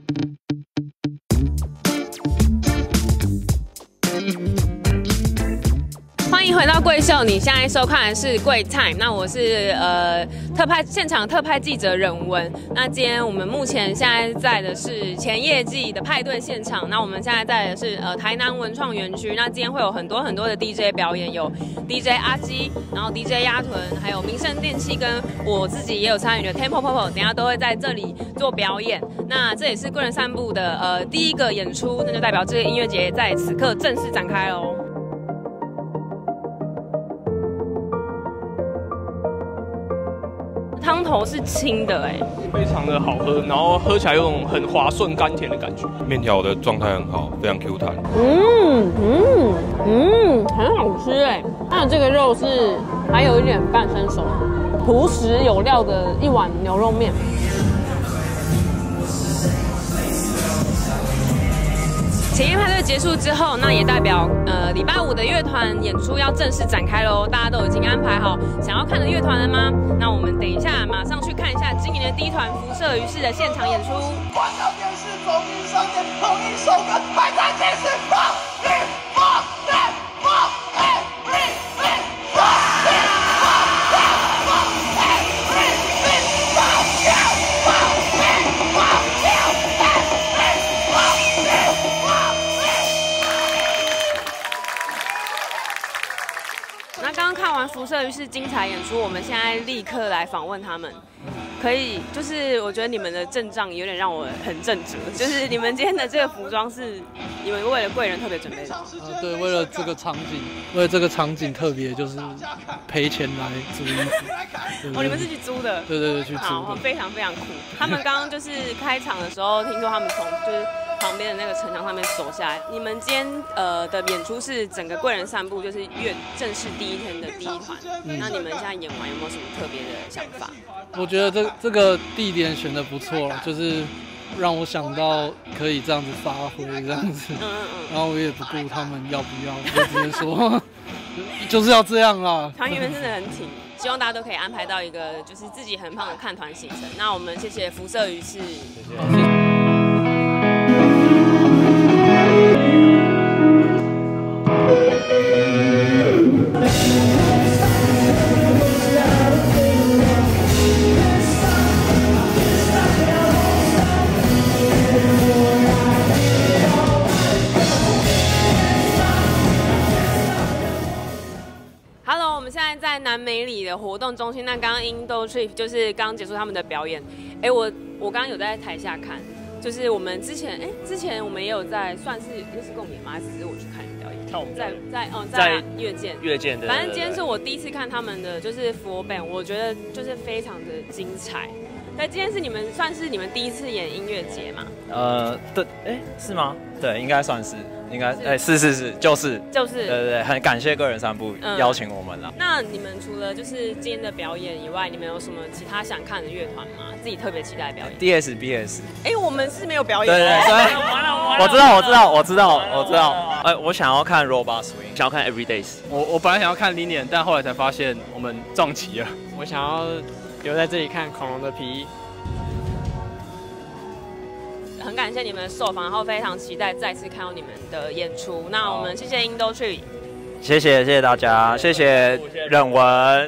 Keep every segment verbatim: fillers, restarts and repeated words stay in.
欢迎回到贵秀，你现在收看的是贵 Time。那我是呃特派现场特派记者任文。那今天我们目前现在在的是前夜季的派对现场。那我们现在在的是呃台南文创园区。那今天会有很多很多的 D J 表演，有 D J 阿基，然后 D J 鸭臀，还有民生电器，跟我自己也有参与的 Tempo Popo， 等一下都会在这里做表演。那这也是贵人散步的呃第一个演出，那就代表这个音乐节在此刻正式展开喽。汤头是清的哎， 非常的好喝，然后喝起来有种很滑顺甘甜的感觉。 面条的状态很好，非常 Q 弹。 嗯嗯嗯，很好吃哎。它的这个肉是还有一点半生熟，朴实有料的一碗牛肉面。前夜派对结束之后，那也代表呃礼拜五的乐团演出要正式展开喽。大家都已经安排好想要看的乐团了吗？那我们等一下马上去看一下今年的第一团辐射于是的现场演出。 关掉电视，走进商店，同一首歌，摆在电视放，一放三放，every day，放一放三放，every day，放六放七放六，every放六放七。 那刚刚看完辐射于是精彩演出，我们现在立刻来访问他们。可以，就是我觉得你们的阵仗有点让我很震慑，就是你们今天的这个服装是你们为了贵人特别准备的。 呃，对，为了这个场景，为了这个场景特别就是赔钱来租衣服。 哦，你们是去租的？ 对对对，去租的。非常非常酷。他们刚刚就是开场的时候，听说他们从就是旁边的那个城墙上面走下来。你们今天呃的演出是整个贵人散步，就是乐正式第一天的第一团。嗯、那你们现在演完有没有什么特别的想法？ 我觉得这这个地点选的不错，就是让我想到可以这样子发挥这样子，嗯嗯嗯，然后我也不顾他们要不要，我直接说就是要这样啦。 团员们真的很挺，希望大家都可以安排到一个就是自己很棒的看团行程。那我们谢谢辐射鱼翅，谢谢。Hello， 我们现在在南美里的活动中心。那刚刚 Indo Trip 就是刚刚结束他们的表演。哎，我我刚刚有在台下看，就是我们之前哎，之前我们也有在算是又是共演吗？还是只是我去看表演？ 跳舞在在嗯在乐见乐见的。 反正今天是我第一次看他们的就是佛本，我觉得就是非常的精彩。那今天是你们算是你们第一次演音乐节吗？ 呃，对，哎，是吗？对，应该算是。应该哎、欸、是是是就是就是对对对，很感谢个人散步、嗯、邀请我们啦。 那你们除了就是今天的表演以外，你们有什么其他想看的乐团吗？自己特别期待的表演 ？D S B S。 哎、欸，我们是没有表演。 对对对，我知道我知道我知道我知道。哎、欸，我想要看 Robot Swing， 想要看 Everydays。 我我本来想要看 Linian， 但后来才发现我们撞齐了。 我想要留在这里看恐龙的皮衣。 很感谢你们的受访，然后非常期待再次看到你们的演出。那我们谢谢 Indo Trip， 谢谢谢谢大家，谢谢任文。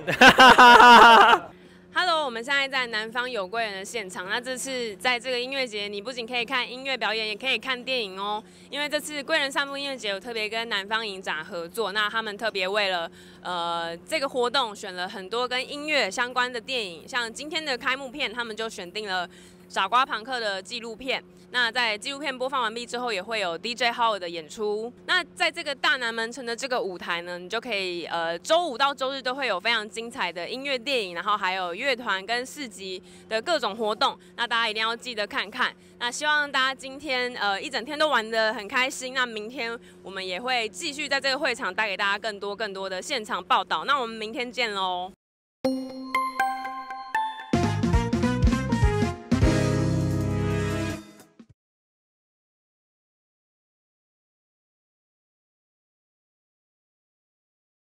Hello， 我们现在在南方有贵人的现场。那这次在这个音乐节，你不仅可以看音乐表演，也可以看电影哦。因为这次贵人散步音乐节有特别跟南方影展合作，那他们特别为了呃这个活动选了很多跟音乐相关的电影，像今天的开幕片，他们就选定了傻瓜朋克的纪录片。那在纪录片播放完毕之后，也会有 D J Howard 的演出。那在这个大南门城的这个舞台呢，你就可以呃周五到周日都会有非常精彩的音乐电影，然后还有乐团跟市集的各种活动。那大家一定要记得看看。那希望大家今天呃一整天都玩得很开心。那明天我们也会继续在这个会场带给大家更多更多的现场报道。那我们明天见喽。